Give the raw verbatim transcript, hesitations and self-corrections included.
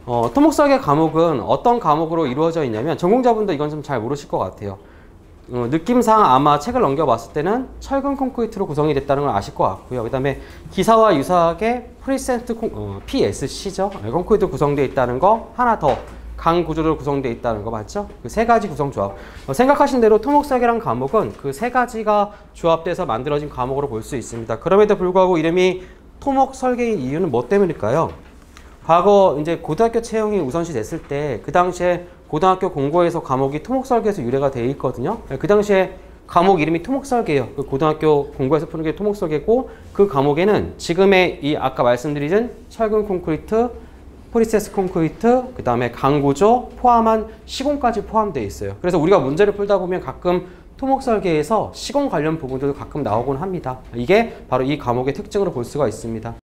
어, 토목설계 과목은 어떤 과목으로 이루어져 있냐면 전공자분도 이건 좀 잘 모르실 것 같아요. 어, 느낌상 아마 책을 넘겨봤을 때는 철근 콘크리트로 구성이 됐다는 걸 아실 것 같고요. 그 다음에 기사와 유사하게 프리센트 콘, 어, 피에스씨죠. 콘크리트 구성되어 있다는 거 하나 더 강 구조로 구성되어 있다는 거 맞죠? 그 세 가지 구성 조합. 어, 생각하신 대로 토목설계란 과목은 그 세 가지가 조합돼서 만들어진 과목으로 볼 수 있습니다. 그럼에도 불구하고 이름이 토목설계인 이유는 뭐 때문일까요? 과거 이제 고등학교 채용이 우선시 됐을 때 그 당시에 고등학교 공고에서 과목이 토목설계에서 유래가 되어 있거든요. 그 당시에 과목 이름이 토목설계예요. 그 고등학교 공고에서 푸는 게 토목설계고 그 과목에는 지금의 이 아까 말씀드린 철근 콘크리트, 프리세스 콘크리트, 그 다음에 강구조 포함한 시공까지 포함되어 있어요. 그래서 우리가 문제를 풀다 보면 가끔 토목설계에서 시공 관련 부분들도 가끔 나오곤 합니다. 이게 바로 이 과목의 특징으로 볼 수가 있습니다.